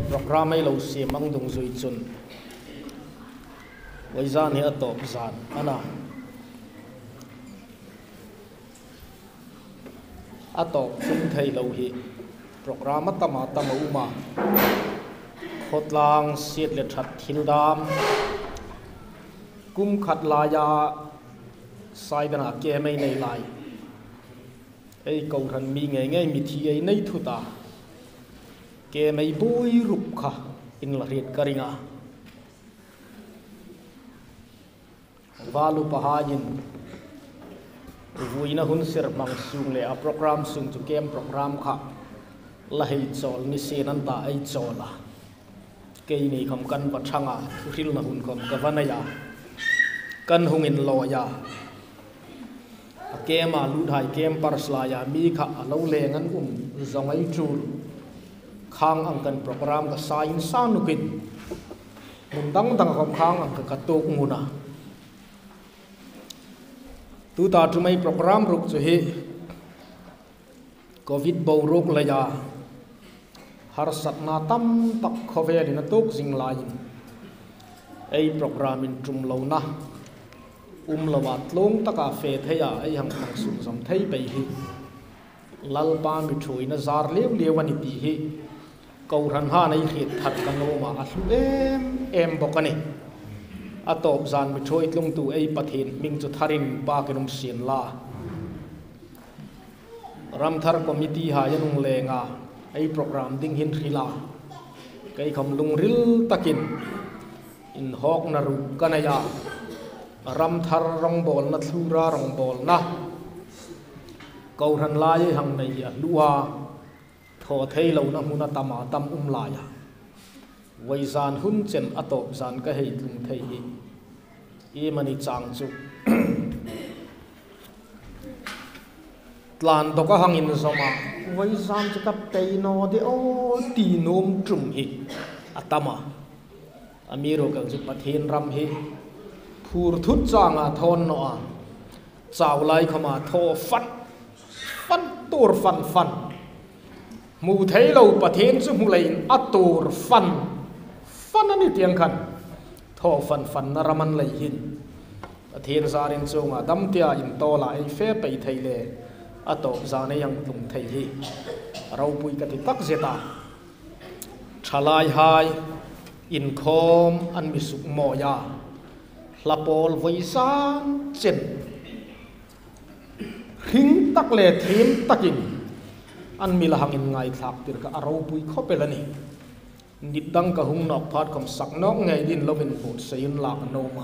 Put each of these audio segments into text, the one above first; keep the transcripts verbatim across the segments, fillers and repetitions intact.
โปรแกรมไม่เราเสียมังดงจุยจุนไว้จานนี้ตอบจานอันน่ะอัตอบซึ่งไทยเราฮีโปรแกรมมัตตมาตมาอุมาขดลางเสียดเลือดชัดทิลดามกุมขัดลายาสายดนาเกไม่ในลายไอ้เกาทันมีไงไงมีทีไอ้ในทุตาเกไม่บุยรุปค่ะอินละเรียดกริงาวาลุปหายินวุยนะหุ่นเสร์มังสุงเลยอะโปรแกรมสุงจุเกมโปรแกรมค่ะละให้จอลนิเซนันตาไอ้จอละเกยนี่คำกันปัจฉังอ่ะทุริลนะหุ่นคำกวันยากันหงอินลอยาเกมอาลูดายเกมปาร์สลายามีค่ะเราเลงันอุ้มจงไอจูรข้างอังกันโปรแกรมกับสายอินสานุกินมุนดังดังคำข้างอังกะตุกงูนะตูตาจุไม่โปรแกรมรุกจุฮีโควิดบาวรุกเลยาฮาร์สัตนาตัมตักโควิดนตุกสิงลายไอโปรแกรมอินจุมเลวนะอุ้มละวัดลงตะกาเฟทให้ยาไอ้หังหังสุนสมไทยไปฮีลัลปามิช่วยนะซาร์เลี้ยวเลี้ยววันนี้ปีฮีเกาหันห้าในเขตถัดกันโนมาอัลเอ็มเอ็มบอกกันนี่อัตอบจานมิช่วยลงตัวไอ้ประเทศมิงจุทารินปากินมเสียนลารำทาร์คอมมิตี้หายันงเลงาไอ้โปรแกรมดิ้งหินริลาไอ้คำลุงริลตะกินอินฮอกนารุกันยารำทาร์รองบอลนัทลูรารองบอลนะเกาหันลายหังในลัวทอเทยเหล่านั้นมุนตมาตำอุ้มลายไว้จานหุ่นเจนอัตอบจานก็ให้ลุงเทยอีมันนี่จางจุลานตกหังอินสมาไว้จานจะกับเตยโนเดโอตีนมจุ่มฮีอัตมาอเมริกาจุดประเทศรำฮีพูดทุจจางอาทอนเนาะเจ้าไล่เข้ามาโทฟันฟันตัวฟันฟันมูเทยเราประเทศจุมุเลยอัตัวฟันฟันนั่นนี่เตียงขันโทฟันฟันนรมันเลยหินประเทศซาเรนจงอ่ะดำเตียอินโตลาไอเฟไปไทยเลยอัตโตจานยังลุงไทยฮีเราปุยกติตักเจตาชลายหายอินคอมอันมิสุกโมยาลาปอลไวซานเจนหิงตักเลทีมตักินอันมีละหังอินไงทักติรกะเราปุยเข้าไปแล้วนี่นิดดังกะหุงนอกพาดคำสักนอกไงดินเราเป็นผู้เสียนหลักโนมา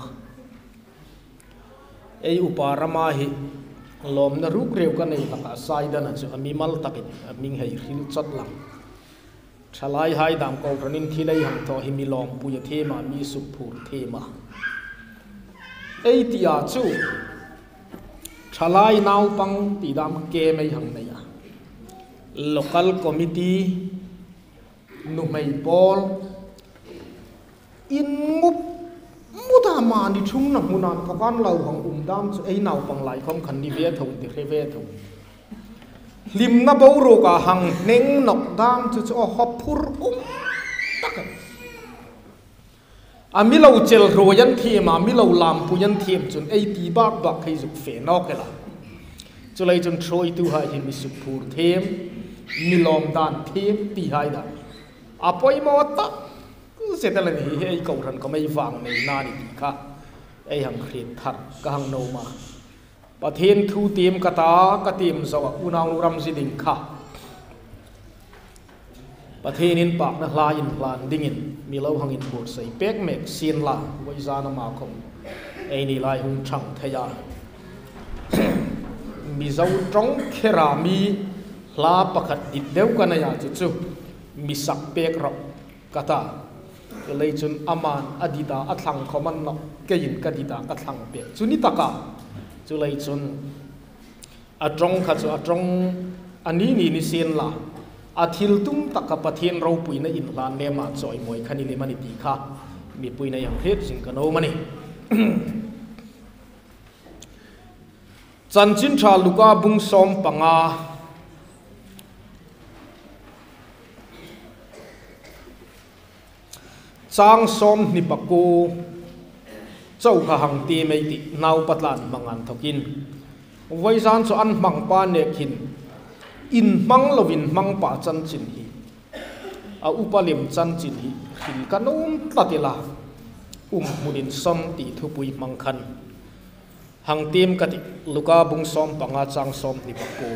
ไออุปารามาหิลมนรุกเร็วกันในตะกาไซดันจะมีมัลตักินมิงให้หิลจัดหลังชลายหายดามกอรนินที่ได้หังทอหิมีลมปุยเทมามีสุภูเทมาไอที่อาจูชลายนาวปังตีดามเกไม่หังในอ่ะ local committee นุ่มไม่บอลอินมุบมุดามาดิชุ่มน้ำมุนานกับการเล่าของอุ้มดามไอ้นาวปังไหลของคันดิเวทงติเวทงลิมนับเอาโรกาหังเน่งนกดามจะจะฮอปพูรอุ้มตักอามิเราเจลโรยันเทียมามิเราลามปุยันเทียมจนไอตีบาบักให้สุกเฟนอกกันละจนเลยจนโชยตัวให้มิสุภูเทียมมิลอมดานเทียมตีให้ได้อาปอยมอตะเสร็จแล้วนี่ไอ้เกาทันก็ไม่ฟังในนาดีค่ะไอ้หังเครียดทัดก็หังโนมาประเทศทูเทียมกตากเทียมสวะอุณาอุรัมสิดิงค่ะประเทศนินปากนักลายินพลานดิ่งินมีเล่าหังอินบดใส่เป๊กเมกเซียนลาไว้จานามาคมไอ้นี่ลายหุ่นช่างทยามีเจ้าจงเครามีลาประคัดดิดเดียวกันนะยาจุจุมีสักเป๊กรบกตาเลยจนอามันอดีตาอัตลังเขามันนกเกินกดีตาอัตลังเป๊กจุนิตากาจุเลยจนอัจงขัดจุอัจงอันนี้นี่นิเซียนลาอาทิลตุ้มตะกับประเทศเราปุยในอินลานเนมาจอยมวยคันนี้เลมันดีค่ะมีปุยในอย่างเฮ็ดสิงกันโอมันนี่จันจินชาลูกาบุงสอมปังอา chang som ni paku chau kha hang ti mai ti nau patlan mangan thokin voizan cho an mang pa ne khin in mang lovin mang pa chan chin hi a upalim chan chin hi khin kanum tatila um munin som ti thupui mang khan hang tim kati luka bung som panga chang som ni paku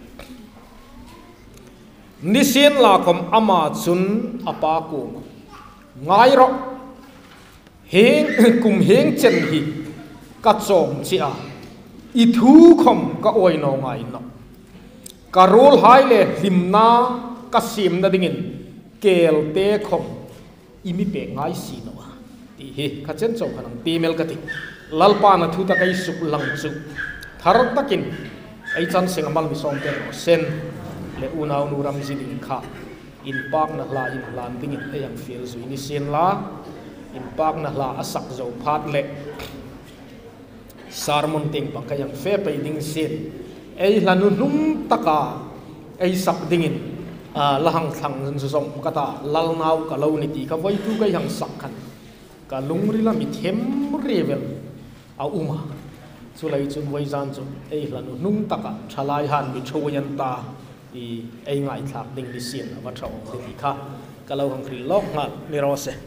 nisin la kom ama chun apa ku ngai ro heng kum heng chen hi ka chom chi a i thu khom ka oi no ngai no karol hai le himna ka sim na dingin kel te khom imi pe ngai si no ti he kha chen chom khanang ti mel kati lalpa na thu ta kai suk lang chu thar takin ai chan sing amal mi som te sen le unau nu ram jin kha in pak na la in lan dingin ai yang feel zu ini sen la in pak na la asak zo phat le sarmon ting pa kayang fe pe ding sen ai lanu num taka ai sak dingin a lahang thang jun som kata lal nau ka lo ni ti ka voi tu kai hang sak khan ka lungri la mi them revel a uma chulai chun voi jan chu ai lanu num taka thalai han mi choyan ta i ai ngai thak ding ni sen wa thau ti kha ka lo hang khri lok nga ni ro se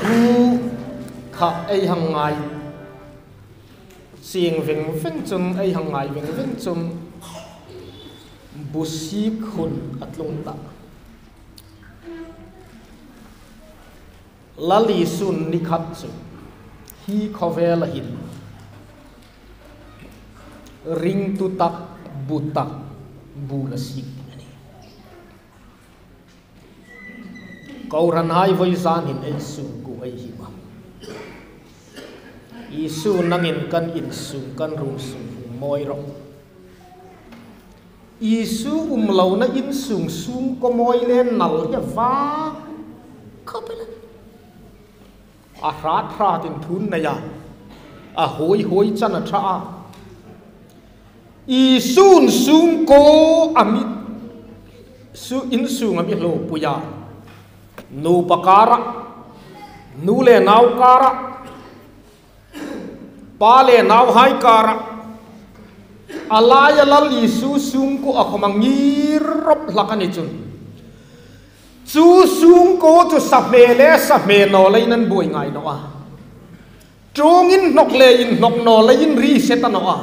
รูข้าไอหังไงเสียงเวงเวงจนไอหังไงเวงเวงจนบุษีคนอัดลงตาลลีสุนนิคัตสุฮีคอเวลหินริงตุตักบุตักบูลสิกkauran hai voi zan hin ei su ku ei hi ma isu nangin kan in su kan rum su moi ro isu umlo na in sung sung ko moi len nal ya va khapela a rat rat in thun na ya a hoi hoi chan a tha isun sung ko amit su in sung ami lo puya nu pakara nu le nau kara pa le nau hai kara alaya lal isu sung ko akomangir rop lakani chun chu sung ko chu samme le samme no le nan boi ngai no a trong in nok le in nok no le in ri set no a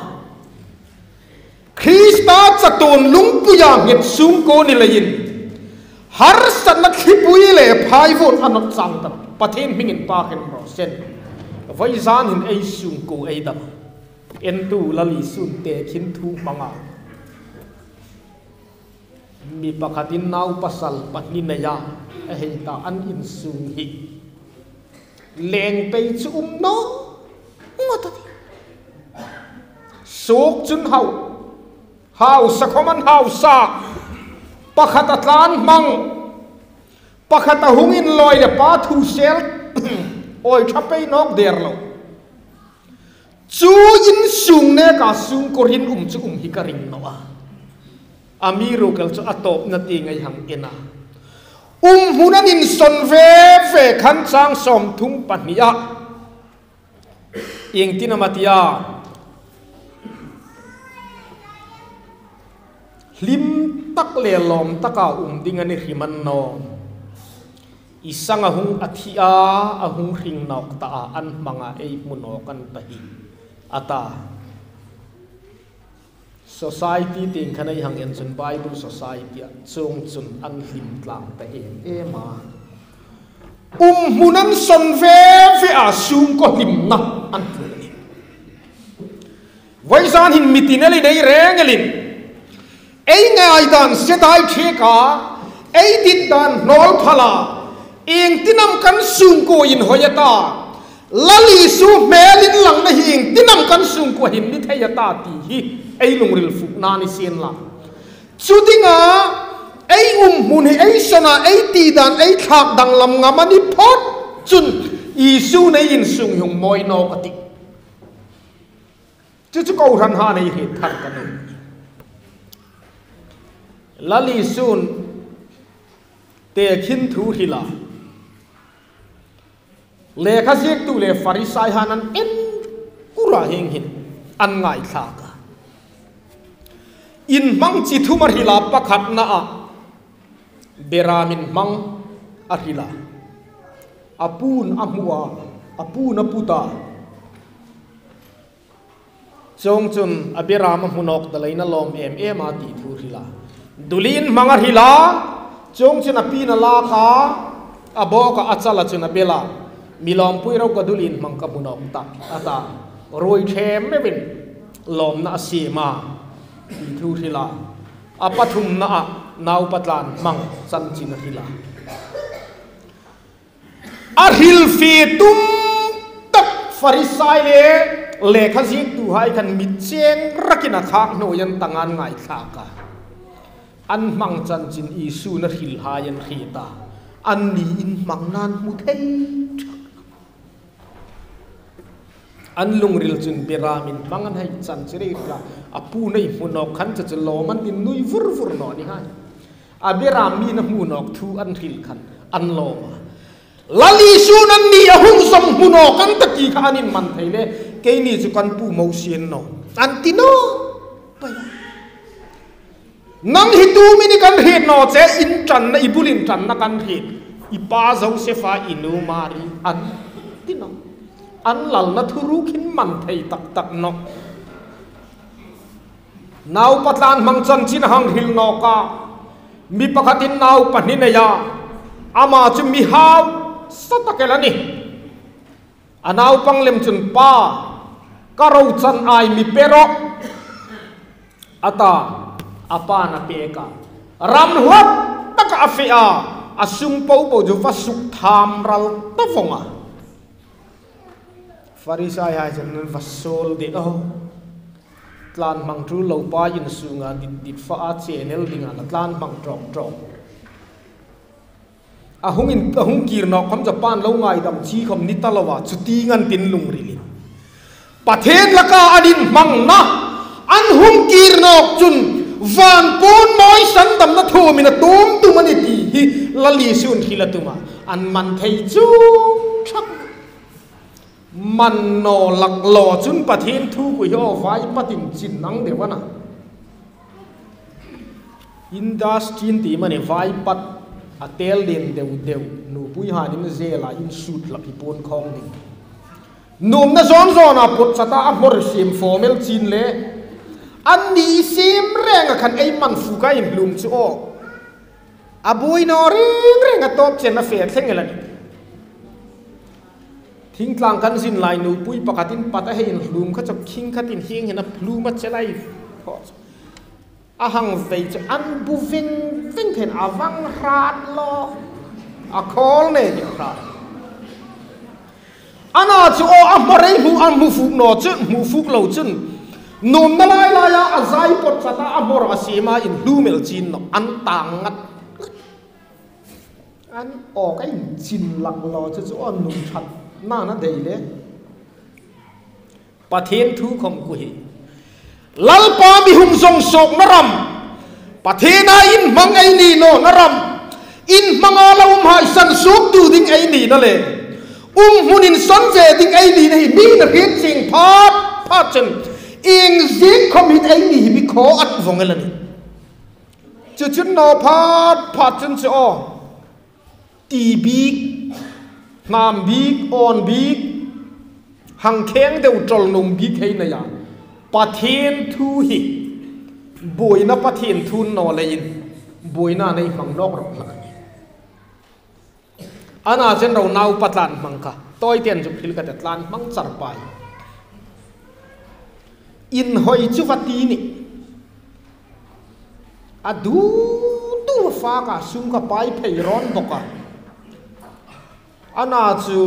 Krista chaton lung puya ngit sung ko ni le in har sanat khipui le phai vot anot sang tam pathen mingin pa ken ro sen vai zan hin ei sung ko ei dam en tu lali sun te khin thu manga mi pakhatin nau pasal patni na ya a hei ta an in sung hi leng pe chu um no ngota ti sok chun hau hau sakhoman hau sa pakhat atlan mang pakhat hungin loi le pa thu sel oi thapei nok der lo chu in sung ne ka sung korin um chu um hi ka ring no a amiro kal chu atop na ti ngai hang ena um hunan in son ve ve khan chang som thung pahnia ing tinamatia lim tak le lom taka um ding ani himan no isang ahung athia ahung ring nok ta an manga ei muno kan tahi ata society ting khanai hang en chun bible society chung chun an him tlang ta em ema um munan son ve ve a sung ko lim na an thuni waisan hin mitineli dei rengelin ei ngai dan sedai theka ei dit dan nol phala ing tinam kan sung ko in hoyata lali su melin lang na hing tinam kan sung ko hin ni thayata ti hi ei lungril fu na ni sen la chudinga ei um mun hi ei sona ei ti dan ei thak dang lam ngamani phot chun isu nei in sung hung moi no kati chu chu ko ran ha nei hi than kan lali sun te khin thu hila le kha sik tu le farisai hanan en ura heng hin an ngai thaka in mang chi thu mar hila pakhat na a beramin mang a hila apun amua apun aputa chong chun aberam hunok dalaina lom em em a ti thu hila dulin mangar hila chong chuna pina la kha aboka achala chuna bela milom puiro ka dulin mangka bunok ta ata roi them mevin lom na sima thu hila apathum na nau patlan mang san chin hila arhil fi tum tak farisai le lekha zik tu hai kan mitcheng rakina khak no yan tangan ngai thaka an mang chan chin isu na hil hayan khita an ni in mang nan mu thei an lungril chun beramin mangan hai chan chire ka apu nei munok khan cha lo man din nui vur vur no ni hai a beram mi na munok thu an hil khan an lo lali su nan ni ahung som munok kan taki kha anin man theile ke ni chu kan pu mo sien no an ti no pa nang hitu mini kan hit no che in chan na ibulin chan na kan hit ipa zo se fa inu mari an tino an lal na thuru khin man thei tak tak no nau patlan mangchan chin hang hil no ka mi pakhatin nau panine ya ama chu mi haw satakelani anau panglem chun pa karau chan ai mi pero ata apa na peka ram huat tak afia asung pau pau jo vasuk tham ral tafonga farisai hai jan vasol de o tlan mang tru lo pa yin sunga dit dit fa a channel dinga tlan mang drop drop a hung in a hung kir no kham japan lo ngai dam chi khom ni talawa chuti ngan tin lung rilin pathen laka anin mang na an hung kir no chun van pon moi san dam na thu min tum tu mani ti hi lali sun khilatuma an man thei chu thak man no lak lo chun pathen thu ku yo vai patin chin nang de wana industry ti mani vai pat atel den deu deu nu pui ha dim zela in shoot la pi pon khong ding num na zon zon a put chata a mor sim formel chin le an ni sim reng khan ei man fu ka in lum chu o abui no ring ring a top chen na fe thleng elani thing tlang kan sin lai nu pui pakatin pata he in lum kha chap king khatin hing hena plum ma chelai ahang vei chu an bu ving ving then awang rat lo a khol ne ni kha ana chu o amorei mu am mu fuk no chu mu fuk lo chun num na lai la ya azai pot chata amor asima in lumel chin no an tang ngat an o kai chin lak lo chu chu on num that na na dei le pathen thu khom ku hi lal pa mi hum song sok naram pathena in mang ai ni no naram in mangala um hai san suk tu ding ai ni na le um hunin son ve ding ai ni nei mi na rin sing phat phat chen ing zik khom hit ai ni bi kho at vong elani chu chun no phat phat chen cho ti bi nam bi on bi hang kheng deu trol num bi khei na ya pathen thu hi boi na pathen thun no lein boi na nei mang nok ro la ana chen ro nau patlan mang ka toy ten ju phil ka tlan mang char pai in hoi chu vati ni adu tu fa ka sum ka pai phei ron boka ana chu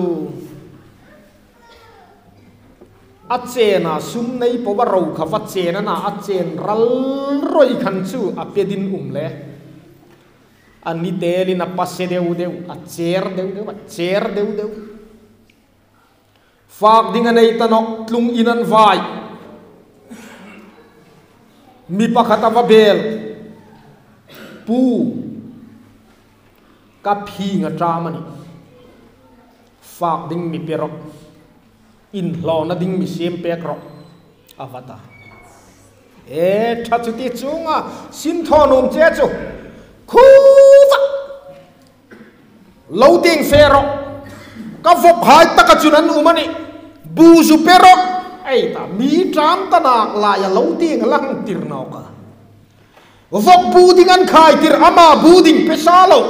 a chena sum nei po ba ro kha va chena na a chen ral roi khan chu a pedin um le ani teli na passe deu deu a cher deu deu a cher deu deu fak dinga nei tanok tlung inan vai mi pakhata va bel pu ka phi nga tramani fak ding mi perok in lo na ding mi sem pek ro avata e tha chu ti chunga sin thonum che chu khu va lo ting fero ka vop hai taka chunan umani bu su pero ai ta mi tram ta nak la ya lo ting lang tir nau ka vop bu ding an khai tir ama bu ding pesalo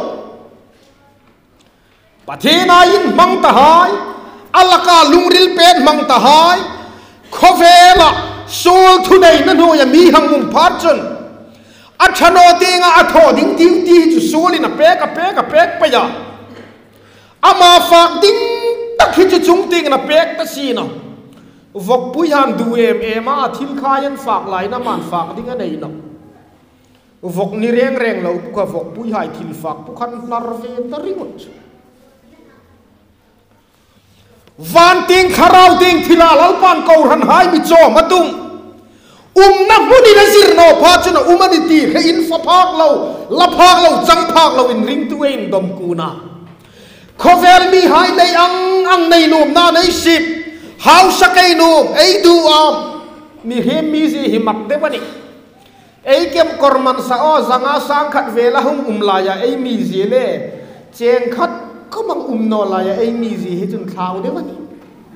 pathena in mang ta hai alaka lungril pen mang ta hai khovela sul thu nei na no ya mi hang mum phat chun a thano tinga a tho ding tiu ti chu sul in a pe ka pe ka pe pa ya ama fak ding tak hi chu chung ting na pe ta si no vok pui han du em em a thil khayan fak lai na man fak ding a nei no vok ni reng reng lo ka vok pui hai thil fak pu khan lar ve ta ringot van ting kharau ting thila lalpan ko ran hai mi cho matung um na muni na zir no pha chuna umani ti khe in fa phak lo la phak lo chang phak lo in ring tu en dom kuna khovel mi hai nei ang ang nei nom na nei sip how sakai nom ei du am mi hem mi ji hi mak de bani ei kem korman sa o zanga sang khat vela hum umlaya ei mi ji le เจงคัดก็มังอุ้มนอลายไอ้มีจีให้จนเท้าได้วันนี้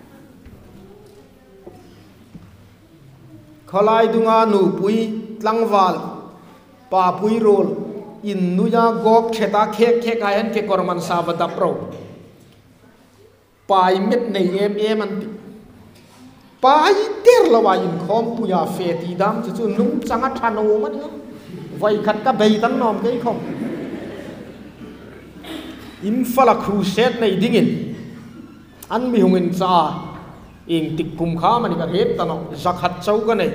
ขลายดุงานูปุยลังวาลป่าปุยโรลอินนุยากอบเขตาเคกเคกอายันเคกอร์มันซาบดับโรป่ายเม็ดในเอ็มเอ็มันติป่ายเตอร์ละวายินคอมปุยาเฟตีดามจู่ๆนุ่งจังอัฐานโอมันเนาะไว้ขัดกับใบตันนอมกันคอมอินฟาลาครูเซตในดิ่งินอันมีหงอินซาอิงติกกุมข้ามันก็เฮ็ดตะเนาะจักหัดเจ้ากันเลย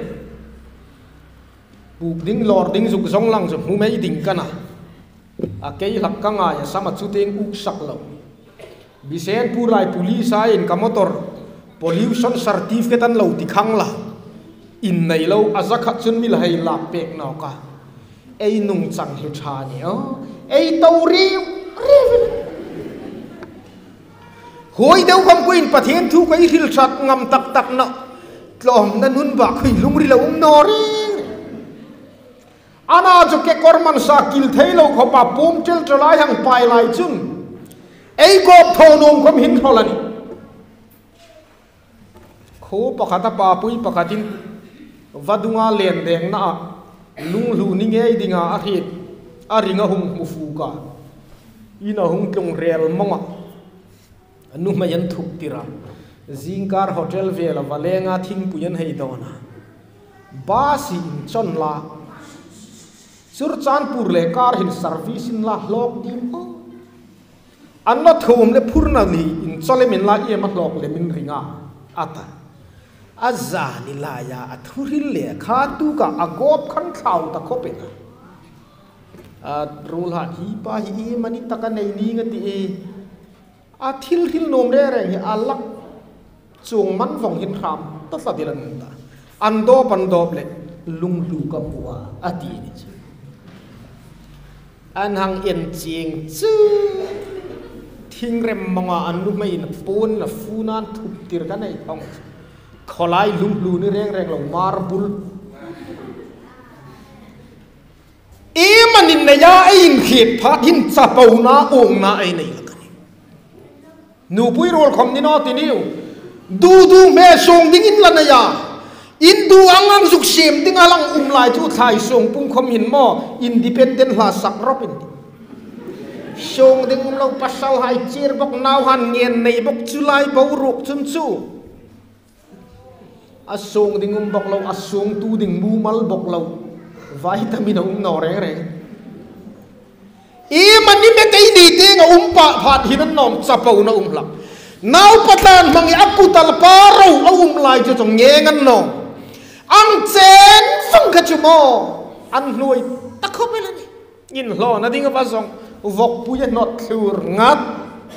ปุกดิ่งลอร์ดิ่งจุกซงลังจุกหูไม่ดิ่งกันนะอาเกยหลักกังไงสามัดสุดเองอุกสักเหล่าบิเซนผู้ไรผู้ลีสายอินกัมมอตอร์ pollution certificate อันเหล่าที่ขังละอินในเหล่าอาจักหัดจุนมิลให้ลาเป็กนอกะไอ้นุ่งจังเฮชาเนี่ยไอ้ตัวรีวรีวหอยเดียวคำกุยประเทศทุกไอ้ฮิลชัดงำตักตักเนาะลอมนั่นหุ่นบักคุยลุงรีเลวนอรีอาณาจักรกอร์มันสากิลเทโลเขาปะปุ่มเจลจลายหังไปลายจุนไอ้กบทอนงคมหินเขาละนี่โคปะขัดปะปุยปะขัดินวัดดุงาเลนแดงน่ะลุงลูนี่ไงดิงาอาทิตอาริงาหงมุฟูกาอินาหงตรงเรียลมังอ่ะนุ่มมายันทุกติระซิงการโฮเทลเวลวาเลงาทิ้งปุยันให้ดอนะบาสินชนลาสุรจานปูเลการหินสร์วิสินลาลอกดิมอันนั้นทุ่มเลพูร์นานีอินชอลเลมินลาเอมักลอกเลมินริงาอัตอาจานิลายาอัทุริเลขาตุกะอากอบขันข่าวตะคบเป็นอ่ะรูลาฮีปาฮีมันนี่ตะกันในนี้กันดีอาทิลทิลโนมเร่เร่อัลลักจงมันฟงหินรามตัดสัตย์ลันตาอันโดปันโดเปลลุงลูกับหัวอาทินี่อันหังเอ็นจิงจื้อทิ้งเรมมังอันลูกไม่อินปูนละฟูนันทุบตีร์กันในท้องขลายลุงลูนี่เร่งเร่งลงมาร์บุลเอมันนินเนียไอ้ยิงเขียดพัดหินซาปูนาองนาไอ้นี่ละกันนูปุยโรลคอมนี่นอตินิวดูดูแม่ส่งดิ้งอินละนายาอินดูอังอังสุกเสียมดิ้งอลังอุ้มลายทุกทายส่งปุ่งคอมหินหม้ออินดิเพนเดนต์ลาสักรบินส่งดิ้งอุ้มเราปัสสาวะเชียร์บกนาวหันเงียนในบกจุไลบาวรุกจุนจูอาส่งดิ้งอุ้มบกเราอาส่งตูดิ้งมูมัลบกเราวิตามินอุ้มนอเร่เร่อีมันนี่ไม่ได้ดีเองอุ้มปะผาดหินน้อมจับเอาหน้าอุ้มหลับน้าวปัตตานมังยักกุตลปาเราเอาอุ้มลายจะจงเงี้ยงันน้องอังเจนฟังขจมออันรวยตะคบไปเลยยินหล่อนะดิ้งกับส่งวกปุยนอดคืองัด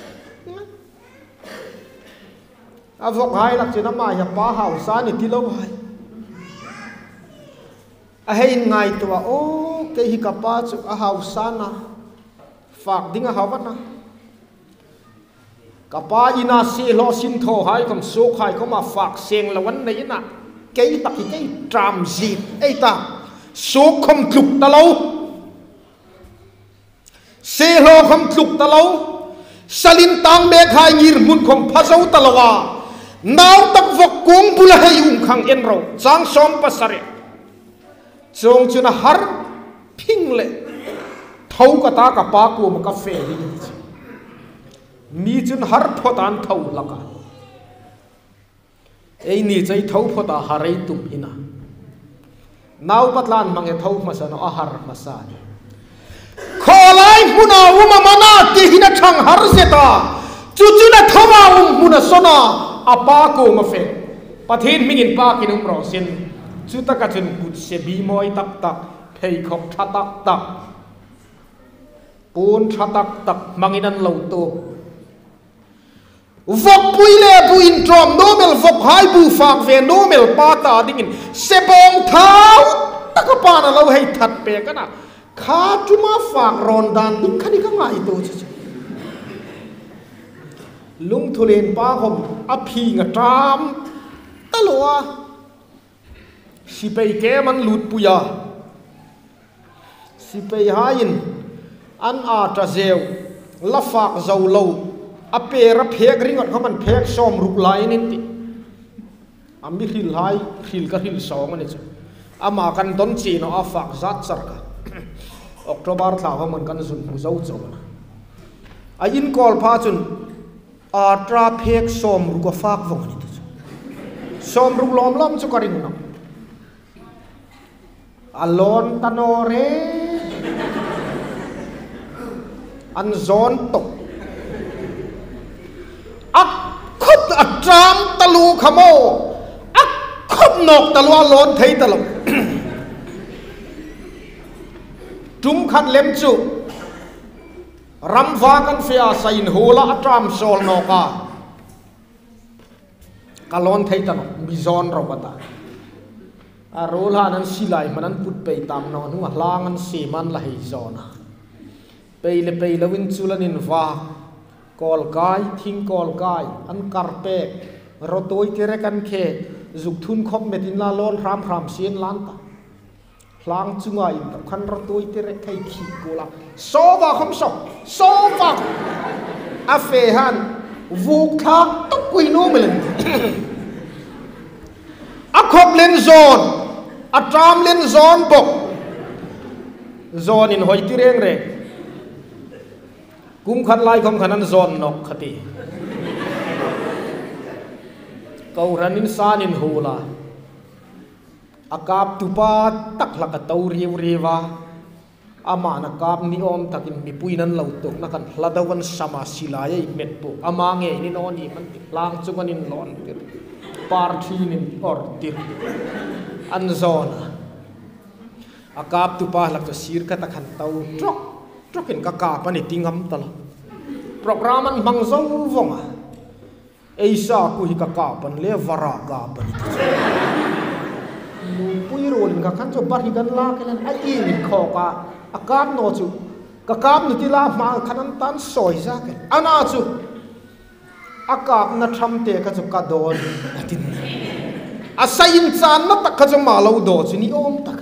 อาวกหายหลักเจน้ำมาอย่าป้าหาวสานิที่เราหายไอ้ไงตัวโอ้เกี่ยกับป้าจุอาหาวสานะฝากดิ้งอาหาวันนะกับป้าอินาซีโลสินโทหายคำโซขายเขามาฝากเสียงละวันนี้นะเกี่ยตักเกี่ยตรามจีดไอ้ตาโซคำจุกตะเลาเซโลคำจุกตะเลาสลินตังเบคายยิรมุนคมพะเจ้าตะลวานาวตักวกกุงบุลให้อุ้มขังเอ็นเราจางสอมปัสระจงจุนหาร์พิงเล่เท่ากับตากับปากูมันก็เฟรีมีจุนหาร์พอตานเท่าละกันไอ้นี่ใจเท่าพอตาหาริตุมหินะนาวปัตลานมังเอเท่ามาสนอาหารมาสานขอไล่มุนาอุมามานาที่หินะช่างหาร์เสตาจุจุนะทว่าอุมุนะสนาอาปากูมาเฟประเทศมิงินปากินุมรอเซนจุตกะจุนกุดเสบีมอยตักตักเพยขบทัตักตักปูนทัตักตักมังอินันเหล่าโตวกปุยเล่ปุยอินทรอมโนเมลวกไฮบูฝากเวโนเมลปาตาดิ่งินเสบองเท้าตะกปานะเราให้ถัดเปกันนะข้าจุมาฝากรอนดานดิ่งขันนี่ก็ง่ายตัวเฉยลุงทุเรนป้าผมอภิงตรามตลอดสิไปแกมันหลุดปุยาสิไปหายินอันอาตราเซล la fak zau lo a pera phek ringot khaman phek som ruk lai nin ti ami hil hai hil ka hil song ani chu ama kan don chi no a fak zat char ka october thla ho man kan zun hu zau chaw a in kol pha chun a tra phek som ruk ka fak vong ani tu som ruk lom lom chu karing no alon tanore an zon tok ak khut atram talu khamo ak khut nok talu alon thei talu tum khat lem chu ram va kan fia sain hola atram sol noka kalon thei talu mi zon ro bata a rol ha nan silai manan put pe tam no nu lang an se man la hei zona pe le pe le win chulanin va kol kai thing kol kai an karpe rotoi tere kan khe zuk thun khop metin la lon ram ram sien lan ta lang chunga in khan rotoi tere kai khi kola so va khom so so va a fe han vuk thak to kui no melen a khop len zone a tram len zone bok zone in hoi tireng re kum khat lai khom khanan zone nok khati kau ranin sanin hula akap tupa tak laka tau riu riwa ama na kap ni om takin mi puinan lau tok na kan hladawan sama silaya i met po ama nge ni no ni man lang chunganin lon tir parthinin or tir an zona akap tupa lak to sir ka takhan tau trok trokin ka ka pani tingam tala programan mangzong vonga eisa ku hi ka ka pan le vara ka pani nu pui rolin ka khan cho bari gan la kelan ai in kho ka akam no chu ka kam ni tila ma khanan tan soi za ke ana chu akap na tham te ka chu ka don atin asain chan na tak ka chu ma lo do chu ni om tak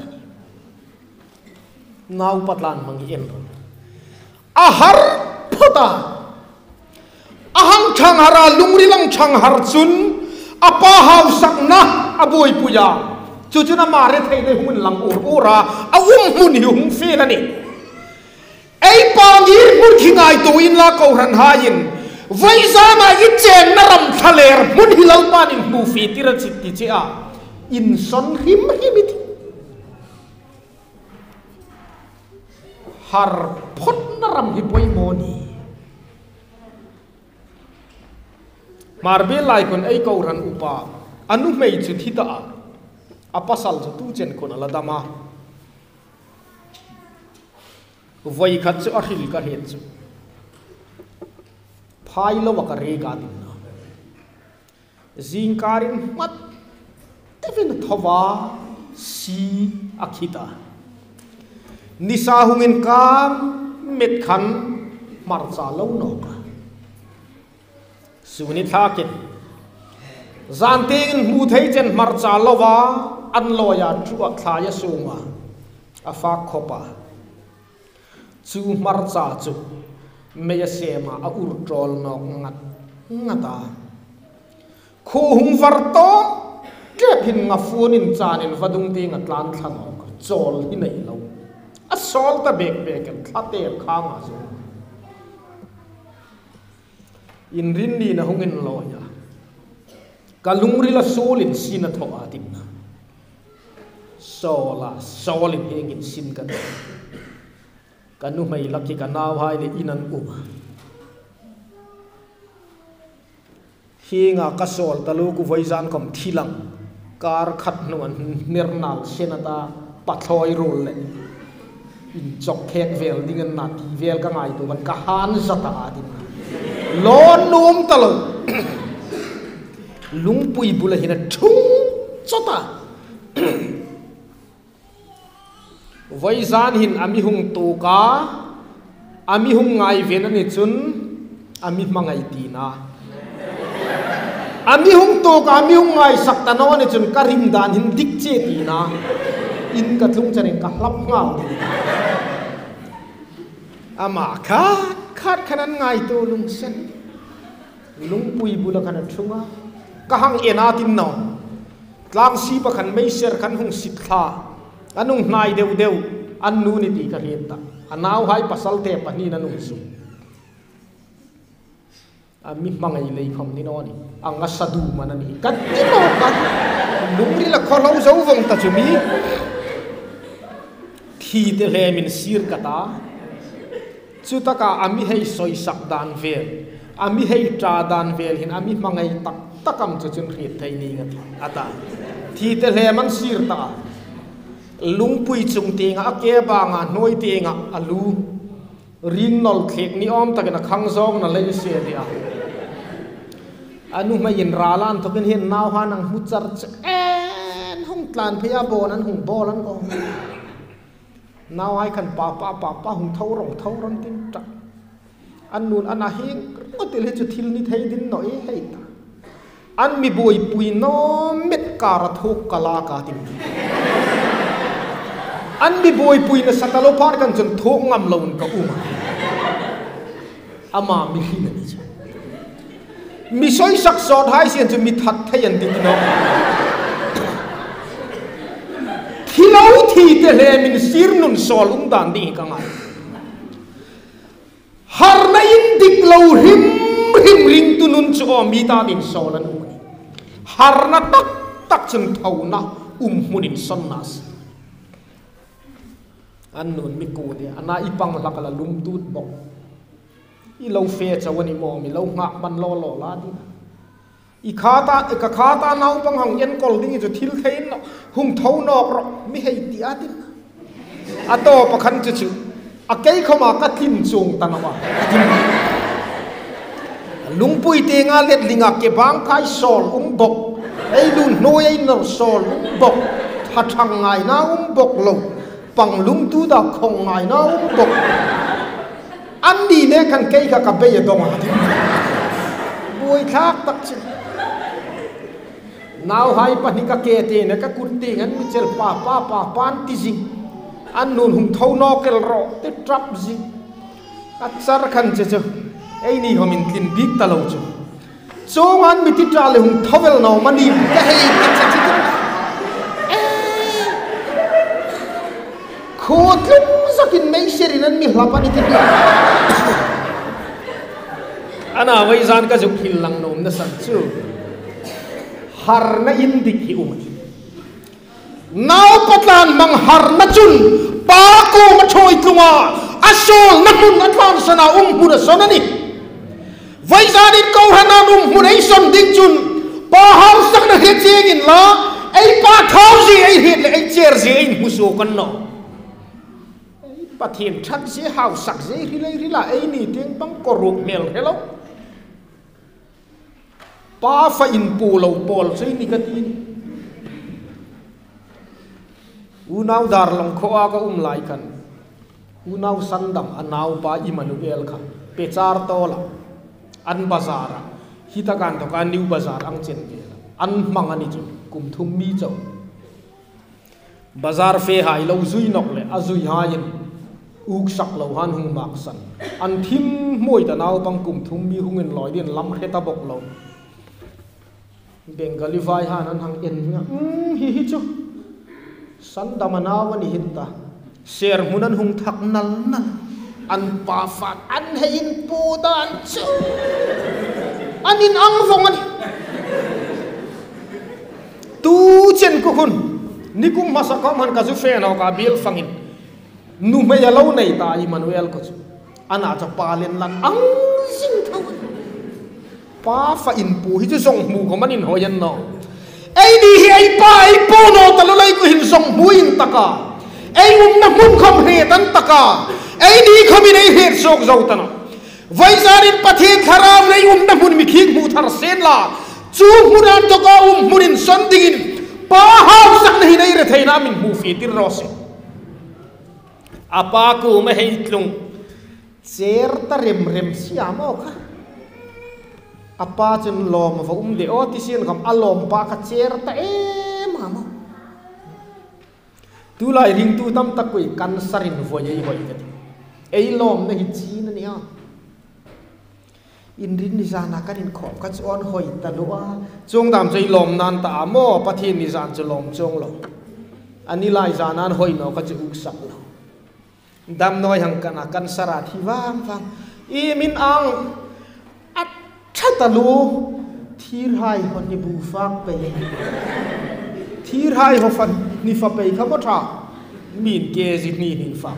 nau patlan mangi en ahar phota ahang chang hara lungri lang chang har chun apa haw sakna aboi puya chu chu na mare thei le hun lang ur ura awum mun hi hung fe la ni ei pa ngir mun khingai to in la ko ran hain vai za ma i chen na ram thaler mun hi lau pan in mu fi tira chit ti che a in son him himiti har phot na ram hi poi moni marbe lai kon ei ko ran upa anu mei chu thita apasal chu tu chen kon ala dama voi khat chu ahil ka het chu phai lo wa ka re ga din na zingkarin mat tevin thowa si akhita nisa hungin kam met khan marcha lo no ka suni thakin zanting mu thei chen marcha lowa an loya chuwa thlaya sunga afa khopa chu marcha chu meya sema a ur trol nok ngat ngata khu hung varto ke phin nga funin chanin vadung ti ngatlan thanok chol hi nei lo a sol ta bek bek kan thate khanga chu in rin ni na hungin loya kalungri la solin sina thoa tinna sola solin hengin sin kan kanu mai lakhi kanaw hai le inan u hinga ka sol talu ku voizan kom thilang kar khat nu an nirnal senata pathloi rol le in chok khek vel dingan na ti vel ka ngai tu kan ka han zata adin lon num talo lungpui bula hina thung chota voizan hin ami hung tu ka ami hung ngai ven ani chun ami mangai ti na ami hung tu ka ami hung ngai sakta no ani chun karim dan hin dik che ti na in ka thung charin ka hlap ngal ama kha khát khăn ăn ngày tô lung sen lung pui bula khăn trunga kahang ena tin no lang si pa khăn mấy ser khăn hung sit kha anung ngai deu deu an nu ni ti ka heta anaw hai pasal te pa ni nanung su ami mangai lei khom ni no ni anga sadu manani kan ti no kan lung ri la kholo zo vong ta chumi thi te le min sir kata chutaka ami hei soi sak dan vel ami hei tra dan vel hin ami mangai tak takam chu chun khit thai ni nga ata thi te le man sir ta lung pui chung te nga ke ba nga noi te nga alu ring nol khek ni om ta na khang zong na le se dia anu mai in ralan to ken hin naw ha nang huchar en hong tlan phia bon an hong bolan ko naw ai kan pa pa pa pa hong thau rong thau ron tin tak an nun ana hing ko tel he chu thil ni thei din no e hei ta an mi boi pui no met kara thok kala ka tin an mi boi pui na sakalo par kan chun thok ngam lon ka uma ama mi hi na ni cha mi soi sak sot hai sian chu mi that thayan tin no thilo thi te le min sir nun sol um dan ding ka ngai har na in dik lo rim rim ring tu nun chu mi ta din sol an um har na tak tak chun thau na um munin son nas an nun mi ko de ana ipang lakala lum tut bok i lo fe chawani mo mi lo nga ban lo lo la di i khata ka khata nau pang hang yen kol ding ju thil thein no hung thau nok ro mi hei ti atin ato pakhan chu chu a kei khoma ka thin chung tanawa lungpui te nga let linga ke bang kai sol um bok ei lun noi ei no sol um bok tha thang ngai na um bok lo pang lung tu da khong ngai na um bok an đi nè khăn cây cả cà phê dong à bùi khác tắc chứ nào hai pa ni ka ke te ne ka kurti ngan mi chel pa pa pa pan ti jing an nun hung thau no kel ro te trap jing at sar khan che che ei ni homin tin big ta lo chu chong an mi ti tra le hung thovel no mani ka hei ka che che khot lum sakin mai serin an mi hlapa ni ti ana vai zan ka jok hil lang nom na san chu har na in dik hi um naw patlan mang har na chun pa ko ma thoi tlunga asol na hun atlan sana um hu na sonani vai zan in ko hana um hu nei son ding chun pa har sak na he cheng in la ei pa thau ji ei he le ei cher ji ei mu so kan no pa thien thak je hau sak je ri le ri la ei ni teng pang koruk mel hello pa fa in pu lo pol sei ni ka tin u nau dar long kho a ka um lai kan u nau san dam anau pa Emmanuel kha pe char to la an bazar hi ta kan to ka new bazar ang chen ge an mang ani chu kum thum mi chau bazar fe hai lo zui nok le azui ha yin uk sak lo han hung mak san an thim moi ta nau pang kum thum mi hung en loi din lam kheta bok lo Bengali vai han an hang en nga um hi hi chu san damana wani hinta ser munan hung thak nal nal an pa fat an hein pu dan chu anin ang vong an tu chen ku hun nikum masakam han ka zu fe no ka bil fangin nu me ya lo nei ta Emmanuel ko chu ana cha pa len lan ang sing thau pa fa in pu hi chu song mu ko manin hoyan no ei di hi ei pa ei pu no ta lo lai ko hin song mu in taka ei um na mun khom he tan taka ei di khomin ei he sok zo ta no vai zarin pathe kharam nei um na mun mi khik mu thar sen la chu huran to ka um munin son dingin pa ha sak nei nei re thaina min mu fi tir ro se apa ku ma hei tlung cher ta rem rem siamo kha apa chen lom va um de o ti sin kam alom pa ka cher ta e ma ma tu lai ring tu tam ta koi kan sarin vo ye hoi ka ei lom na hi chi na nia อินรินนิจานากันอินขอบกันอ้อนหอยตะลัวจงตามใจลมนันตาโมปะเทนิจานจะลมจงหลงอันนี้ลายจานันหอยนอก็จะอุกสักหลงดำน้อยหังกันกันสระที่ว่างฟังอีมินอังอัดชัตลูที่ไรคนนี้บูฟักไปที่ไรเขาฟันนี่ฟังไปเขาก็ท่ามีนเกจินี่นี่ฟัง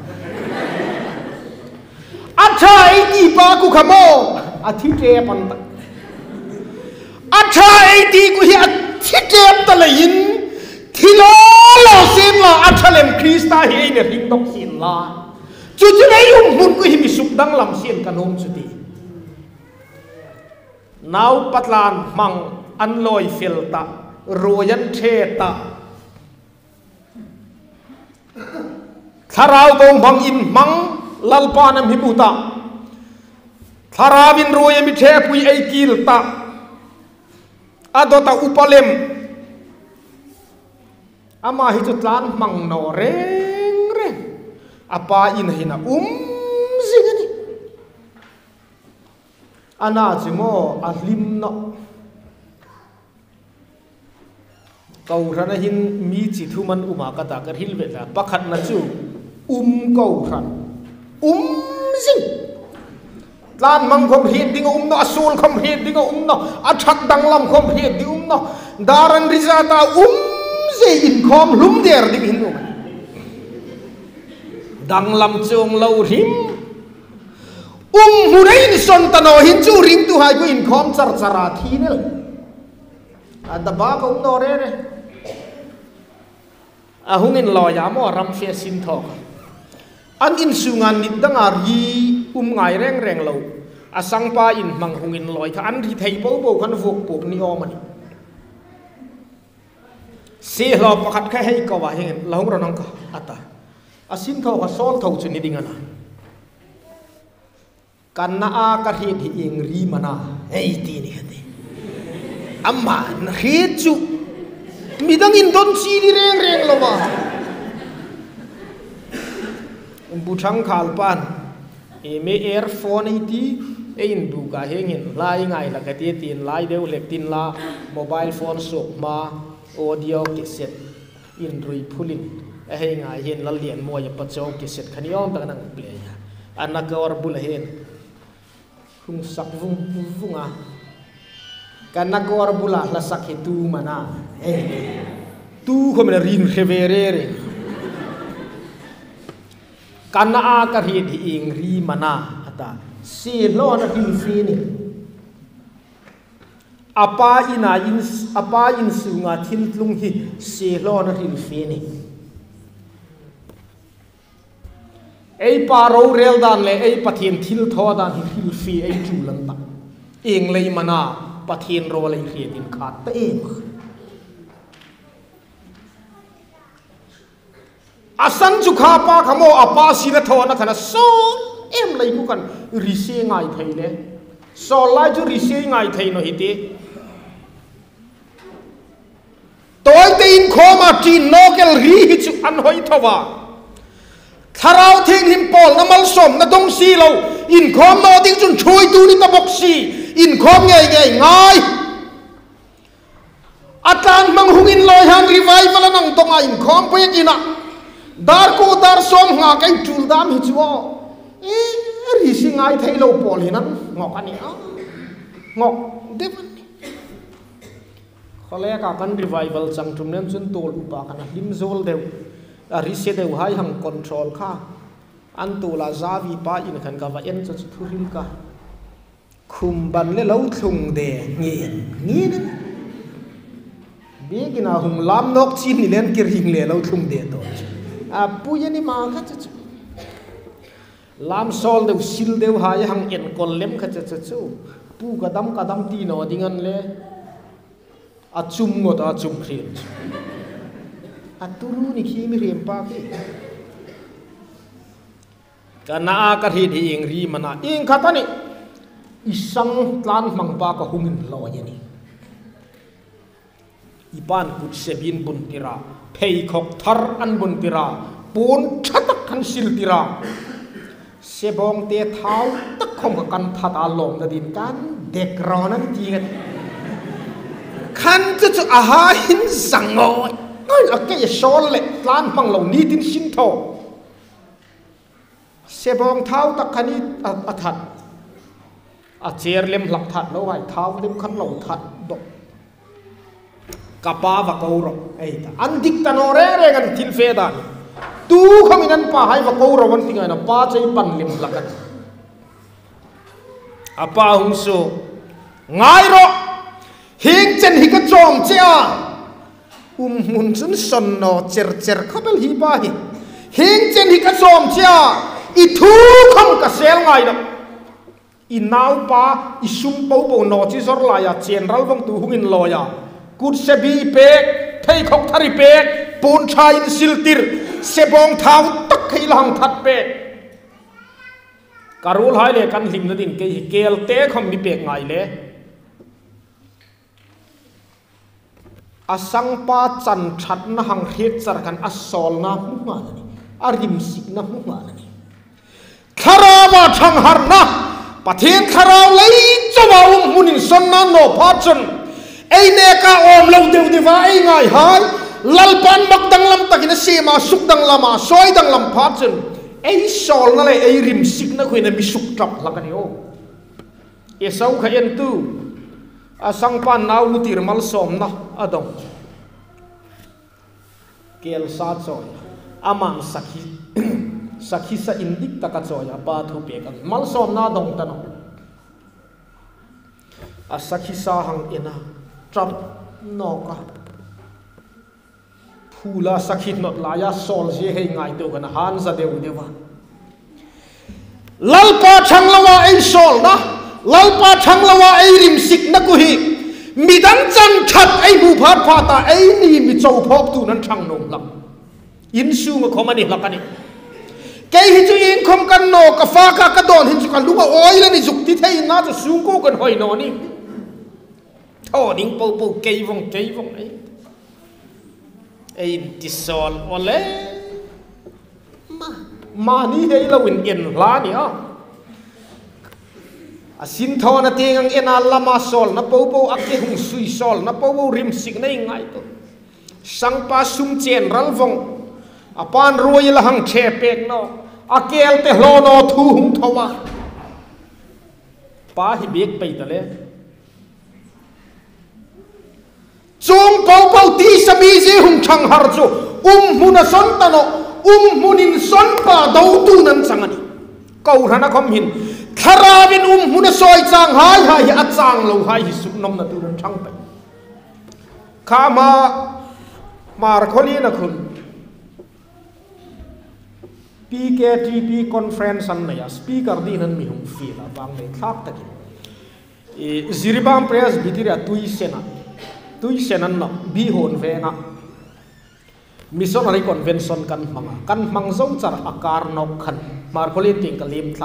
อัชชัยที่ปากุขโมอาทิเจปันตอัชชัยที่กุฮิอาทิเจปตะเลยยินที่ล้อหล่อสินละอัชเลมคริสต์เฮียเนี่ยหิงดอกสินละจุดจุดไอ้ยุ่งหุ่นกุฮิมิสุกดังลำเสียนกันหงสุดีนาวปัตลานมังอันลอยเฟลตะโรยันเทตะทาราวกงบังอินมังลัลปานมิบุตะทาราวินโรยมิเทปุยไอกิลตะอาดตะอุปเลมอามาฮิจุตลานมังโนเรงเรงอาปาอินหินะอุมซิงนี่อานาจิโมอาลิมโนเกาหรันหินมีจิตุมันอุมากตากระหิลเวลาปักขัดนัจูอุมเกาหรันอุมซิงลานมังคมเหตุดิ้งอุมโนอสูลคมเหตุดิ้งอุมโนอัชักดังลำคมเหตุดิ้งอุมโนดารันริซาตาอุมซิอินคอมลุมเดียร์ดิ้งหินอุมดังลำจงเลาหิมอุมหูได้นิสันตโนหินจูริงตุหายกูอินคอมจารจาราทีนี่แหละอันดับก็อุมโนเร่เร่อาหุงินลอยามอรัมเฟสินทอกอันอินสุงานนิดดังอารีอุมไงแรงแรงเราอาสังปาอินมังหงอินลอยถ้าอันที่ไทยโบโบกันฟกปกนิอมันเสียเราประคัดแค่ให้กว่าเห็นเราของเรานังก็อัตตาอาสินทอกซ้อนเท่าชนิดงั้นกันน่าอากระเหตุเองรีมานาไอ้ตีนี่กันดิอามันเหตุจุมีดังอินโดนซีดีแรงแรงเราบ้าบุชังขลปันเอเมเอร์โฟนไอทีเอ็นดูกาเฮงินลายไงล่ะกติตินลายเดียวเล็กตินลาโมบายโฟนสุกมาออดิโอกิเซตอินรุยพูลินเฮงไงเห็นละเลียนมวยปัจจุบันกิเซตขันยองตั้งนั่งเปลี่ยนอันนักกอร์บุลเฮนหุ่งสักวุ้งวุ้งอ่ะกันนักกอร์บุลละสักเหตุมันอ่ะเฮ้ตูเขาไม่ได้รินเรเวเรเรกันน่าอากระเหตุเองรีมานาอัตตาเสียโลนักฮิลฟีนี่อาปาอินาอินอาปาอินสุงาทินลุงฮิเสียโลนักฮิลฟีนี่ไอปาเราเรลดานเลยไอปะเทียนทิลทอดานฮิลฟีไอจูลันตาเองเลยมานาปะเทียนโรเลยเรียดินขาดเองอาสันจุขาปาขโมอาปาสิระทอนะขณะโซเอ็มเลยกูกันริเซงไงไทยเลยโซลายจูริเซงไงไทยโนฮิตตัวเตินโคมาจีนโนเกลรีฮิจุอันหอยทว่าถ้าเราทิ้งหิมปอลน้ำมันสมน้ำตงซีเราอินคอมโนดิ้งจนช่วยดูนี่ตะบกซีอินคอมไงไงง่ายอาจารย์มังหุงินลอยหันรีไวฟ์มาแล้วนั่งตรงอินคอมไปยังอินะดาร์กูดาร์สมหาไก่จูดามฮิจวะเอ๊ะริสิงไอไทยเราปอลนั้นงอกอันนี้อ่ะงอกเด็บนี่เขาเรียกกันรีไวฟ์ลจังจุ่มเล่นจนโตลุปะกันลิมโซลเดียวริเซเดียวให้หังคอนโทรลค่ะอันตัวลาซาวีป้าอินขันกับว่าเอ็นจะทุริลกะคุมบันเล่เราทุ่งเดงเงี้ยงี้นั่นเบียกินาหุงลำนกจีนนี่เล่นกิริงเล่เราทุ่งเดตัวอ่ะปุยนี่มาค่ะจะจะลำซอลเดียวซิลเดียวหายหังเอ็นกอลเล็มค่ะจะจะจูปูกระดำกระดำตีนอดิ้งันเล่อาจุ่มงดอาจุ่มเขียนอาตุรุนี่ขี้ไม่เรียมปากที่กันน่าอากระเหตุเองรีมันนะเองขัดนี่อิสังตานมังปากหุงินลอยนี่อีปานกุศเซบินบุนติระเพย์ขอกทาร์อันบุนติระปูนชัดกันสิลติระเซบองเตะเท้าตักคงกับกันทัดอารมณ์ดินกันเด็กรอนั้นจริงกันขันจะจะอาหารหินสังงอยนั่นอะไรจะชนเล็กล้านมังเหล่านี้ทิ้งชิ้นโตเสบองเท้าตักขันนี้อัฐัดอาเจียร์เล็มหลักถัดแล้วไว้เท้าเล็มขันเหล่าถัดดกกับป้าวกเอาหรอกไอ้ตาอันดิกตันโอเร่เร่กันทิลเฟดานตูเขามีนั้นป้าให้วกเอาหรอกวันที่ไงนะป้าใจปั่นเล็มหลักกันอาป้าหงสูง่ายหรอกหิงเจนหิกระจอมเจ้าอุ้มมุนสุนสนโนเจรเจรขับเบลฮีบ้าหิหิงเจนหิกระจอมเจ้าอีทูคำกระเซลง่ายหรอกอีนาวป้าอีซุ่มปูปูโนจิสอร์ลายาเจนรัลวังตูหุงินลอยากุดเซบีเป็กไทยขกทาริเป็กปูนชายอินซิลติร์เซบองเท้าตักให้หลังทัดเป็กการูลหายเลยกันหิมนดินเกยเกลเตะคำมีเป็กง่ายเลยอาสังปาจันชัดนะหังเฮ็ดจารกันอาสอลนะมุกมาลนี่อาริมสิกนะมุกมาลนี่คาราวาทังหารนะปะเทนคาราวเลยจะว่าอุ้มมุนินสนนะโนพาจันไอเนกาอมเราเดียวดีว่าไอง่ายหายลัลปันบักดังลำตะกินเสียมาสุกดังลำมาซอยดังลำพาจันไอสอลนั่นเลยไอริมสิกนะคุยนะมีสุกจับหลักกันโยเอสาวขยันตูอาสังปานนาวนุติรมัลสอมนะอดงเกลซาจอยอามังสักฮิสักฮิสอินดิกตะกัจอยปาทุเปกันมัลสอมนาดงตันอาสักฮิสาหังเอนะจับนอกะพูลาสักฮินนลายาโซลเจให้ง่ายตัวกันฮันซาเดวเดวะลัลปาชังละวะไอโซลนะลาปาชังละว่าไอริมสิกนักกุฮีมีดันจันทัดไอบูพาดพาตาไอนี่มีเจ้าพอบตูนั้นช่างนงหลักยินซูมาคอมันนี่หลักกันนี่แกหิจูอินคอมกันโนกับฟ้ากากระโดนหิจูกันลูกว่าโอ้ยแล้วนี่จุกที่เทียน่าจะซูกูกันหอยนอนี่ท่อดิ้งปูปูเกยวงเกยวงไอไอดิสอลโอเล่มามานี่ให้เราเห็นเอ็นล้านี่อ่ะสินทอนาทีงังเอ็นอาลามาสอลนับปูปูอักเกหุงซุยสอลนับปูปูริมสิกในง่ายตัวสังปาซุมเจนรัลฟงอปานรวยละหังเชเปกโนอาเกลเตโลโนทูหุงทว่าป้าฮิเบกไปตะเลจงปูปูตีสมีซีหุงชังฮาร์จูอุ้มมุนสนตโนอุ้มมุนินสนปาดาวตูนันสังaniเกาหนาคำหินคาราวินอุ้มมุนซอยจางหายหายอัดจางเราหายสุกนมนาตูนันช่างไปข้ามามาร์คลีนะคุณ พี เค ที พี conference อันนี้สปีกเกอร์ดีนั้นมีหุ่นฟีละบางในทับตะกี้ซิริบามเพรสบิดเรียตุยเซนะตุยเซนันนะบีโฮนเวนะมิสอนอะไรคอนเวนชั่นกันมังกันมังส่งจากอาการนกขันมาร์คลีติงกับลิมท่า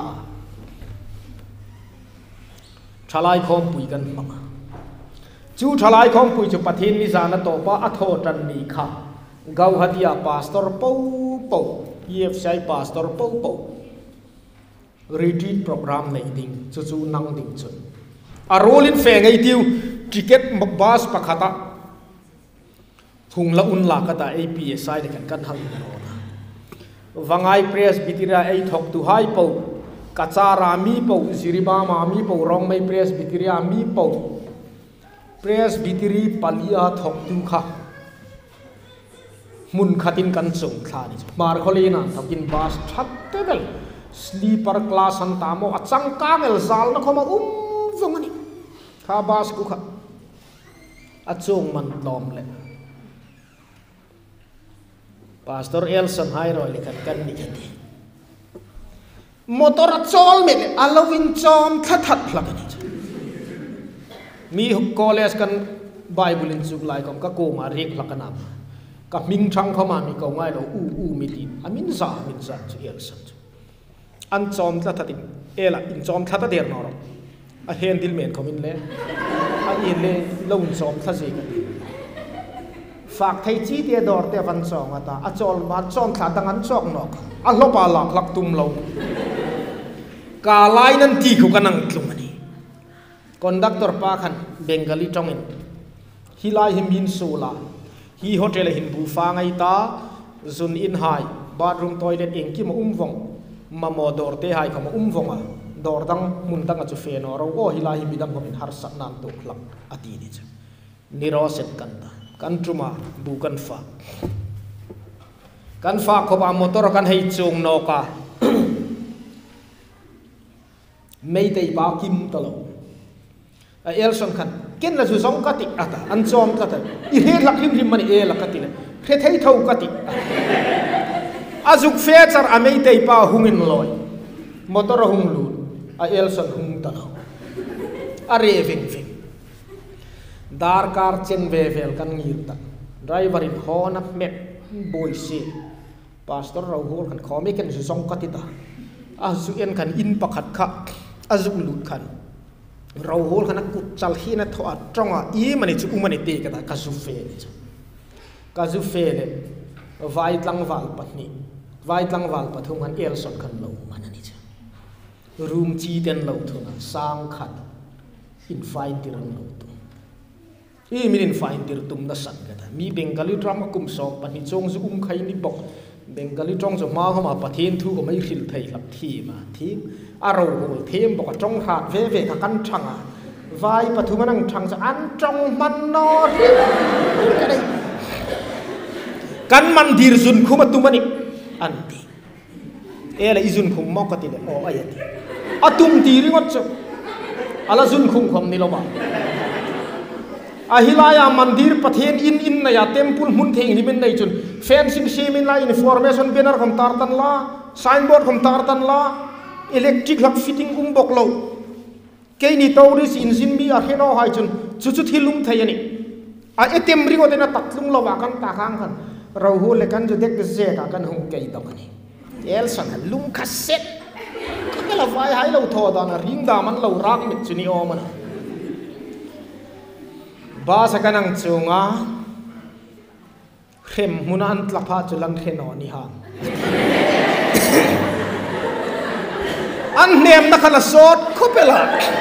ชลายคอมปุยกันมังจู่ชลายคอมปุยจุปฏินิจานะโตปะอัทโหจันนีค่ะกาวฮัดียาพาสตอร์ปูปูยีเอฟซีพาสตอร์ปูปูรีทรีตโปรแกรมในดิ่งจู่ๆนั่งดิ่งจุนอารมณ์ลินเฟงไอติวทิเก็ตบาสปะขัดทุงละอุนลากตาเอพีเอสไอเด็กกันหังโนนะวังไอเพรสบิติระไอทอกตุไฮปูกัจจารามีปูซิริบามามีปูรองไม่เพรสบิติระมีปูเพรสบิติรีปัลยาทอกตุค่ะมุนขัดินกันส่งคลาดิมาร์คลีน่ะทกินบาสชัดเตเบลสลีปเปอร์คลาสันตามโมอัดจังกางเอลซาลนะเขามาอุ้มฟังนี่ข้าบาสกูค่ะอัดจงมันลอมเลยพาสตอร์เอลสันไฮรอยลิกันกันนี่กันดีมอเตอร์จอลเมลอาลวินจอมทัดทัดหลักนี่มีคอเลสกันไบเบิลินสุกไลก็ก็โกมาเรียกหลักนามกับมิงชังเข้ามามีก็ง่ายเราอู้อู้มิดีอามินซามินซาเอลสันอันจอมทัดทัดเอล่ะอินจอมทัดทัดเดียร์นอร์อาเฮนดิลเมนเขามินเล่อาอินเล่ลงจอมทัดสิกันฝากไทยจีเดียดอร์เตวันสองอ่ะตาอาจอลมาจอมขาดังอันจอกนอกอัลลอฮ์ปาลักลักตุมเรา kalai nan ti khu kanang tlumani conductor pa khan Bengali tongin hilai him hin sola hi hotel hin bu fa ngai ta zun in hai bathroom toilet eng ki ma umvong ma modor te hai ka ma umvonga dor dang mun dang chu fe no ro o hilai him bidam in har sak nan to khlak ati ni cha niro set kan ta kan truma bu kan fa kan fa ko ba motor kan hei chung no ka mei tei ba kim to lo a elson kan ken la su song ka ti ata an chom ka ta i he lak him him mani e la ka ti le the thei thau ka ti azuk fe char a mei tei pa hungin loi motor hung lu a elson hung ta lo a re ving ving dar kar chen ve vel kan ngir ta driver in hona map boy si pastor ro hol kan khomi ken su song ka ti ta a su en kan in pakhat kha azuk lut khan ro hol kan ku chal hi na tho atronga i mani chu umani te ka ta ka su fe ni chu ka su fe le vai tlang wal patni vai tlang wal pathum kan elson kan lo manani chu room chi ten lo thuna sang khat in fine tirang lo tu i min fine tir tum na san ka ta mi Bengali drama kum so pani chong zu um khai ni bok Bengali trong so ma ho ma pathen thu ko mai khil thei lap thi ma thim a ro hol them bok trong hat ve ve ka kan thanga vai pathum nang thang sa an trong man no ka dai kan man dir zun khuma tumani anti ela izun khum mo ka ti le o ayati atum ti ringot so ala zun khum khom ni lo ba ahilaya mandir pathen in in na ya temple mun theng ni ben nei chun fencing semin la information banner khom tar tan la signboard khom tar tan la electric lak fitting um bok lo ke ni tourist engine bi a heno hai chun chu chu thilum thai ani a etem ringo de na taklung lo wa kan ta khang khan ro hu le kan ju dek ze ka kan hung kei to ani el san lum khaset ka la vai hai lo tho da na ring da man lo rak mit chuni o man ba sa kanang chunga khem munan tlapha chulang kheno ni ha an nem na khala sot khopela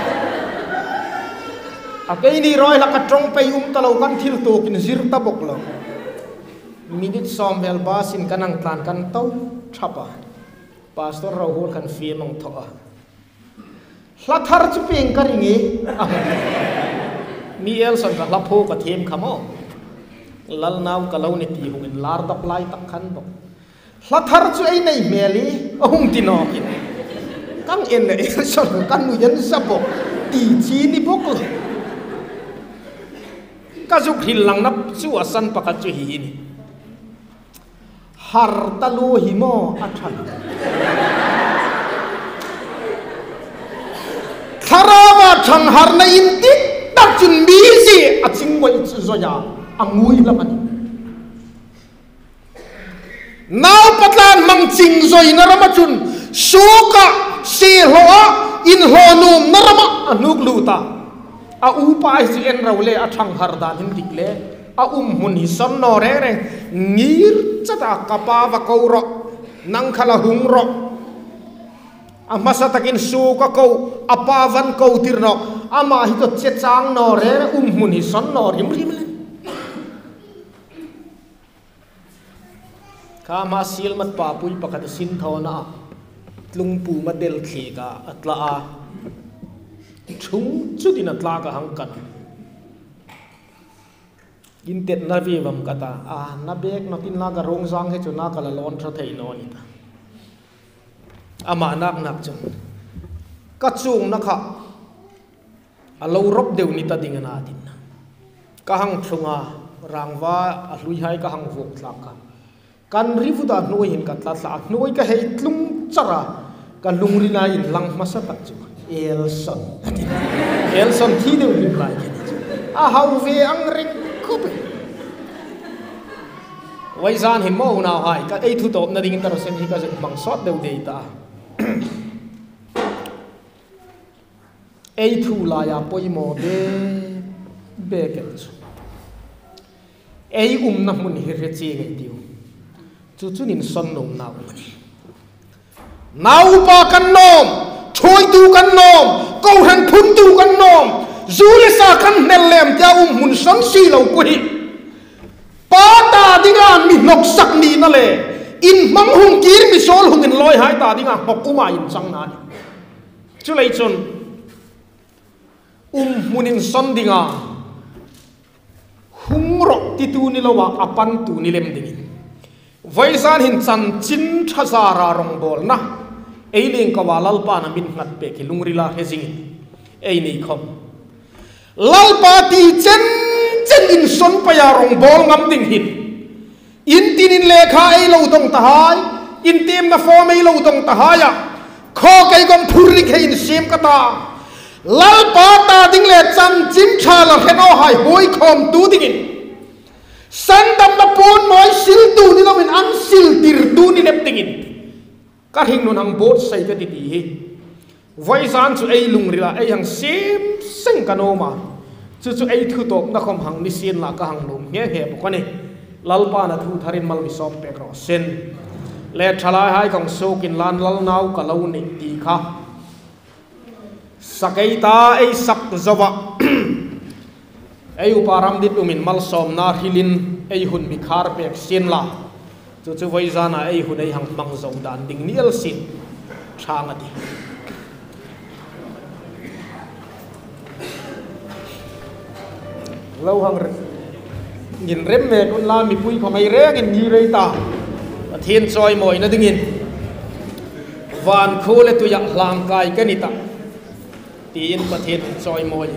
akai ni roi la ka trong pe um talo kan thil to kin zir ta bok lo minute som vel ba sin kanang tlan kan to thapa pastor ro hol kan fi mong tho a hlathar chu peng ka ringi mi elson ka lapho ka them khamo lal naw ka lo ni ti hungin lar dap lai tak khan bok hlathar chu ei nei meli ahung ti no kin kang en le elson kan nu yen sa bok ti chi ni bok ka zu khil lang nap chu asan pakat chu hi ni har ta lu hi mo athan tharawa thang har na in ti tak chun mi si a ching wai chu zo ya angui la mani naw patlan mang ching zoi na rama chun suka si ho in ho num na rama anuk luta a upa si en rawle a thang har dan hin dikle a um hun hi son no re re ngir chata kapa wa ko ro nang khala hung ro amasa takin suka ko apavan ko tirno ama hi to che chang no re um hun hi son no rim rim le ka ma sil mat pa pui pakat sin thona tlung pu ma del khi ka atla a chung chu din atla ka hang kan in tet na vi vam kata a na bek no tin la ga rong jang he chu na ka la lon tha thei no ni ta ama nak nak chu ka chung na kha a lo rop deu ni ta ding na din ka hang thunga rangwa a hlui hai ka hang vok tla ka kan rivuda noi hin ka tla tla noi ka hei tlung chara ka lungri na in lang masa tak chu elson elson thi deu ni lai a hau ve ang ring kup wai zan hin mo na hai ka ei thu top na ding tar sen hi ka je bang sot deu dei ta ei thu la ya poi mo de be ke chu ei um na mun hi re che ge tiu chu chu nin son nom na um ni nau pa kan nom ช่วยดูกันนอมก็เห็นทุนดูกันนอมจูเลสากันเนลเลมจะอุ้มหุ่นสังสีเหล่ากุยป้าตาดิงามีนกสักนีนั่นเลยอินมังหุงกีรมิโซลหุงอินลอยหายตาดิงาหกกุมาอินสังนานจุเลยจนอุ้มหุ่นอินสันดิงาหุงรกติตูนิลวะอปันตูนิเลมดิงไว้ซานหินสันจินทัศารารองบอลนะเอลิงกวาลลปานามินงัดเปกิลุงริลาเฮซิงเอนี่คอมลลปาตีเจนเจนอินสนปยารองบอลงำดิ่งหินอินตินินเลขาเอลูตงตาหายอินทีมนาฟอร์มเอลูตงตาหายข้อไก่กองพูริกให้อินเสียมกตาลลปาตาดิ่งเลจันจินชาลเฮนอหายหวยคอมตูดิ่งสันดำนับปนมอยสิลตูนี่เราเป็นอันสิลติรตูนี่เล็บติงก็หิงนนหังโบสใส่กันดีๆไว้ซานสุไอลุงริลาไอหังเสียมเส้นกันโอมาสุสุไอทุตบนักคมหังนิเซียนละก็หังลุงเหี้ยเหี้ยพวกนี้ลลปานาทูทารินมัลมิซอมเปกรอเซนเล่ทลายหายของโซกินลานลลนาวกะลาวนิตีค่ะสักไอตาไอสักจวะไออุปารัมดิตุมินมัลซอมนาฮิลินไอหุ่นมิคาร์เปกเซียนละจุดจุดไว้จานาไอหุ่นไอหังมังซอมดานดิ่งนิลสินช่างอดีเราหังยินเร็มเมกุนลามีปุยของไอเร่งินยีเรตาเทียนซอยมอยนะดิ่งินวานโคเลตุยักลางกายกันนิตาตีนประเทศซอยมอย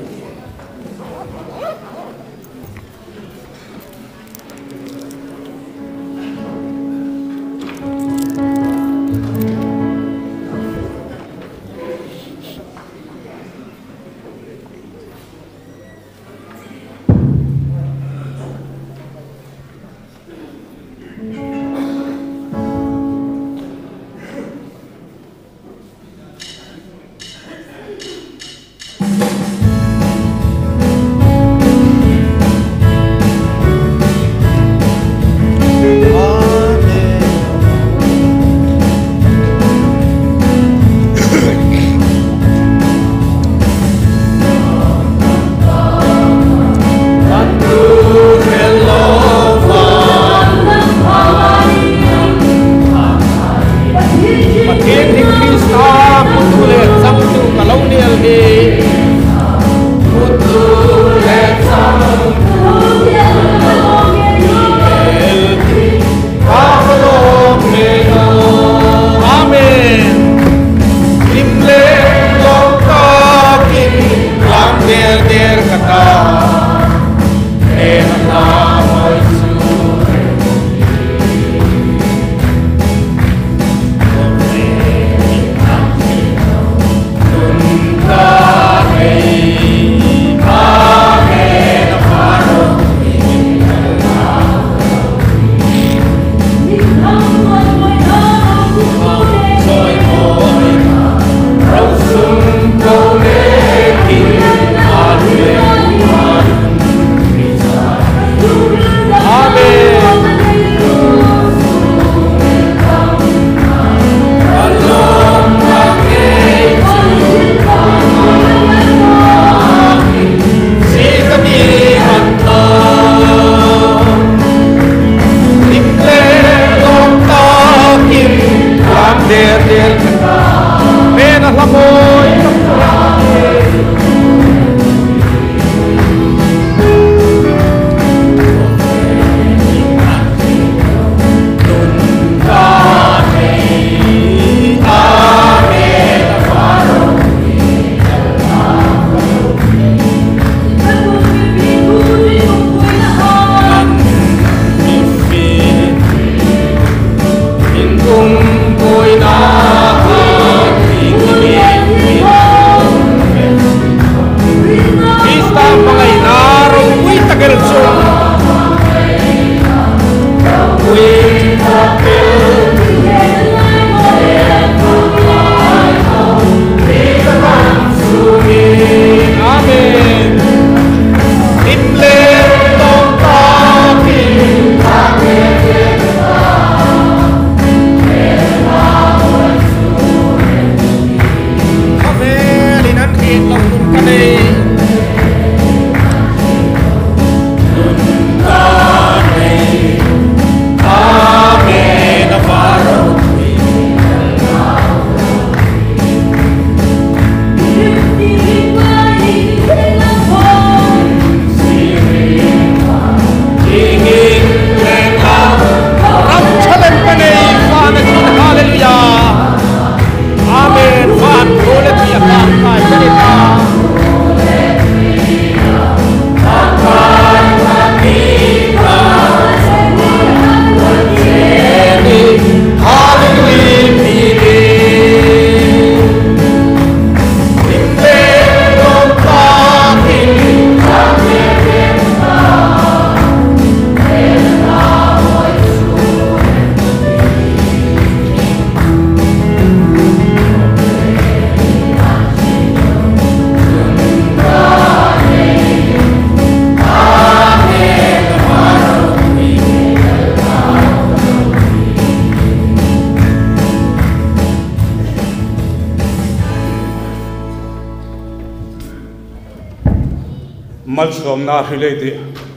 mal som na rilede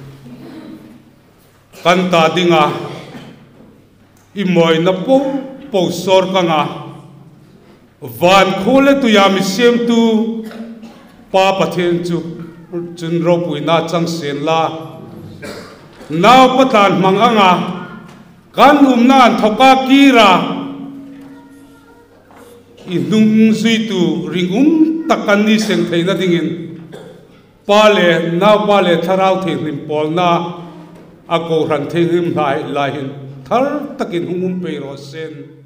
kan ta dinga i moi na po po sor ka nga van khole tu ya mi sem tu pa pathen chu chun ro pui na chang sen la naw patan mang anga kan um nan thoka kira i nung zui tu ringum takani seng theina dingin pale naw pale tharau the lim pol na a ko ran the him lai lai hin thar takin hungum pe ro sen